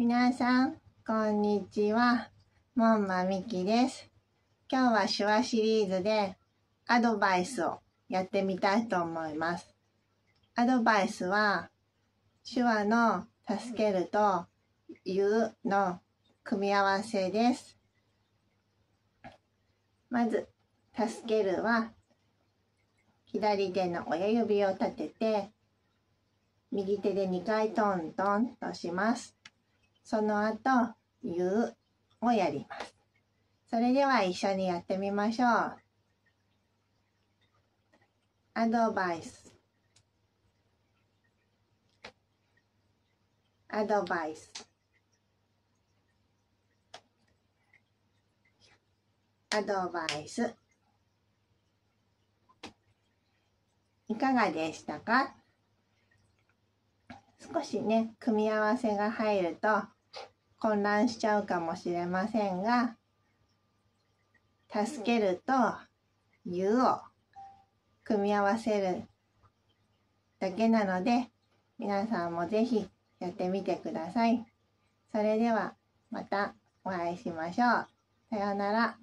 皆さん、こんにちは。もんまみきです。今日は手話シリーズでアドバイスをやってみたいと思います。アドバイスは手話の助けると言うの組み合わせです。まず、助けるは左手の親指を立てて右手で2回トントンとします。その後、言うをやります。それでは一緒にやってみましょう。アドバイス、アドバイス、アドバイス。いかがでしたか？少しね、組み合わせが入ると混乱しちゃうかもしれませんが、助けると言うを組み合わせるだけなので、皆さんもぜひやってみてください。それではまたお会いしましょう。さようなら。